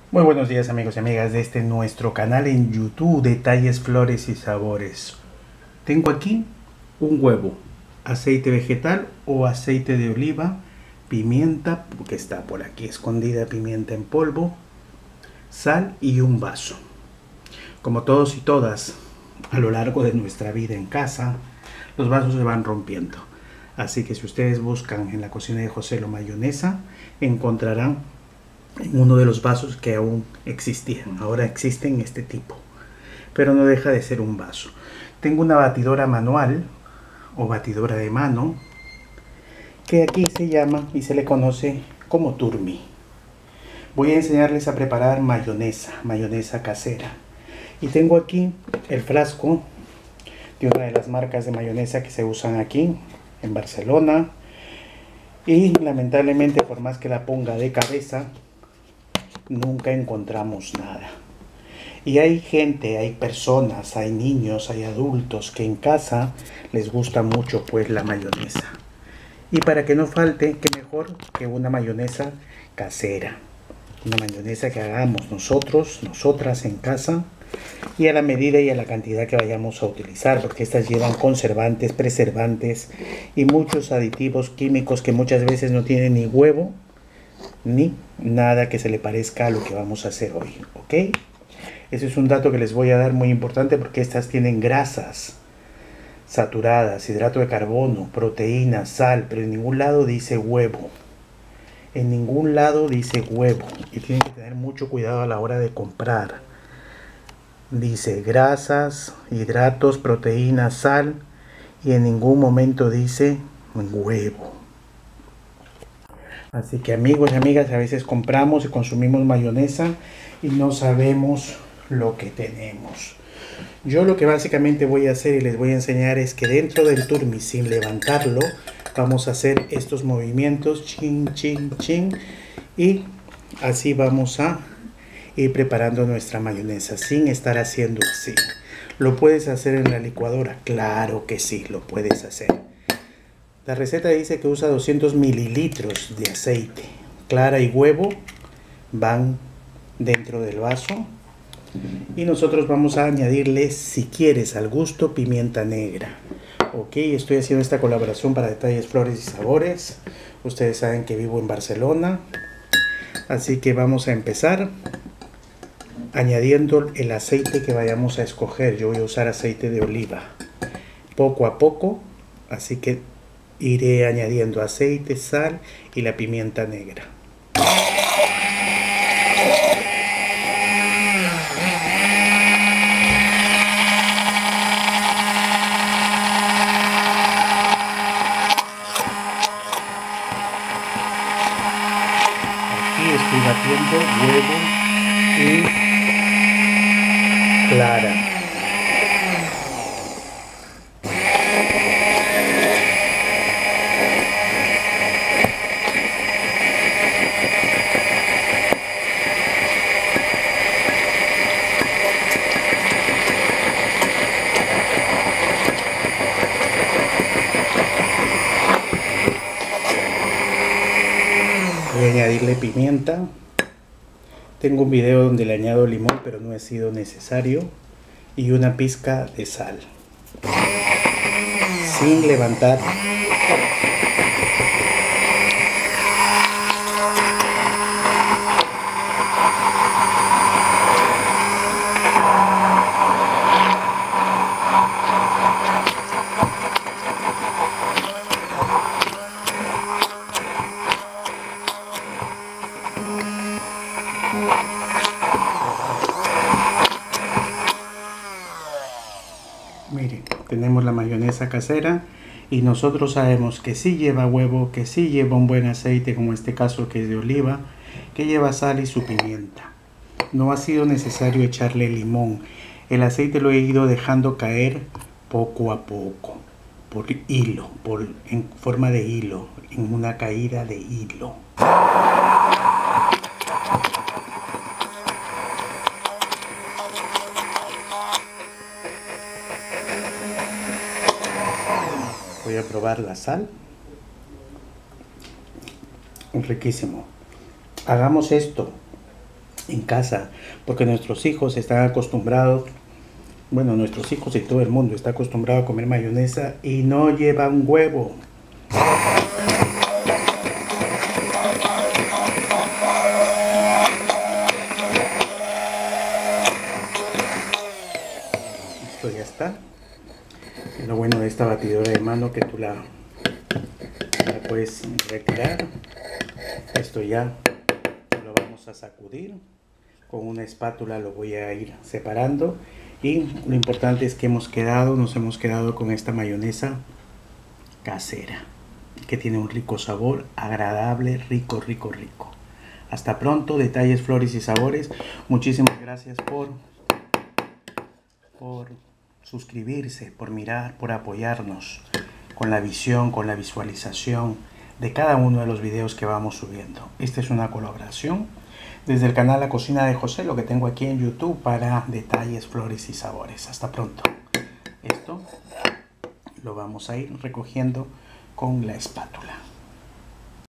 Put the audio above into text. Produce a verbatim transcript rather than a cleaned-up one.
Muy buenos días amigos y amigas de este nuestro canal en YouTube, Detalles, Flores y Sabores. Tengo aquí un huevo, aceite vegetal o aceite de oliva, pimienta, que está por aquí escondida, pimienta en polvo, sal y un vaso. Como todos y todas, a lo largo de nuestra vida en casa, los vasos se van rompiendo. Así que si ustedes buscan en la cocina de José Lo mayonesa, encontrarán en uno de los vasos que aún existían. Ahora existen este tipo, pero no deja de ser un vaso. Tengo una batidora manual o batidora de mano que aquí se llama y se le conoce como Turmi. Voy a enseñarles a preparar mayonesa, mayonesa casera. Y tengo aquí el frasco de una de las marcas de mayonesa que se usan aquí en Barcelona. Y lamentablemente, por más que la ponga de cabeza, nunca encontramos nada. Y hay gente, hay personas, hay niños, hay adultos que en casa les gusta mucho pues la mayonesa. Y para que no falte, qué mejor que una mayonesa casera. Una mayonesa que hagamos nosotros, nosotras en casa, y a la medida y a la cantidad que vayamos a utilizar, porque estas llevan conservantes, preservantes y muchos aditivos químicos que muchas veces no tienen ni huevo ni nada que se le parezca a lo que vamos a hacer hoy, ¿ok? Ese es un dato que les voy a dar muy importante, porque estas tienen grasas saturadas, hidrato de carbono, proteína, sal, pero en ningún lado dice huevo. En ningún lado dice huevo. Y tienen que tener mucho cuidado a la hora de comprar. Dice grasas, hidratos, proteínas, sal, y en ningún momento dice huevo. Así que amigos y amigas, a veces compramos y consumimos mayonesa y no sabemos lo que tenemos. Yo lo que básicamente voy a hacer y les voy a enseñar es que dentro del turmi, sin levantarlo, vamos a hacer estos movimientos, chin, chin, chin, y así vamos a ir preparando nuestra mayonesa sin estar haciendo así. ¿Lo puedes hacer en la licuadora? Claro que sí, lo puedes hacer. La receta dice que usa doscientos mililitros de aceite. Clara y huevo van dentro del vaso. Y nosotros vamos a añadirle, si quieres, al gusto, pimienta negra. Ok, estoy haciendo esta colaboración para Detalles, Flores y Sabores. Ustedes saben que vivo en Barcelona. Así que vamos a empezar añadiendo el aceite que vayamos a escoger. Yo voy a usar aceite de oliva. Poco a poco, así que iré añadiendo aceite, sal y la pimienta negra. Aquí estoy batiendo huevo y clara. Voy a añadirle pimienta. Tengo un video donde le añado limón, pero no ha sido necesario. Y una pizca de sal. Sin levantar. Miren, tenemos la mayonesa casera y nosotros sabemos que sí lleva huevo, que sí lleva un buen aceite, como este caso que es de oliva, que lleva sal y su pimienta. No ha sido necesario echarle limón. El aceite lo he ido dejando caer poco a poco, por hilo, por, en forma de hilo, en una caída de hilo. Voy a probar la sal. Riquísimo. Hagamos esto en casa, porque nuestros hijos están acostumbrados, bueno, nuestros hijos y todo el mundo está acostumbrado a comer mayonesa y no lleva un huevo. Esto ya está. Lo bueno de esta batidora de mano que tú la, la puedes retirar. Esto ya lo vamos a sacudir. Con una espátula lo voy a ir separando. Y lo importante es que hemos quedado, nos hemos quedado con esta mayonesa casera, que tiene un rico sabor, agradable, rico, rico, rico. Hasta pronto, Detalles, Flores y Sabores. Muchísimas gracias por, por suscribirse, por mirar, por apoyarnos con la visión, con la visualización de cada uno de los videos que vamos subiendo. Esta es una colaboración desde el canal La Cocina de José, lo que tengo aquí en YouTube para Detalles, Flores y Sabores. Hasta pronto. Esto lo vamos a ir recogiendo con la espátula.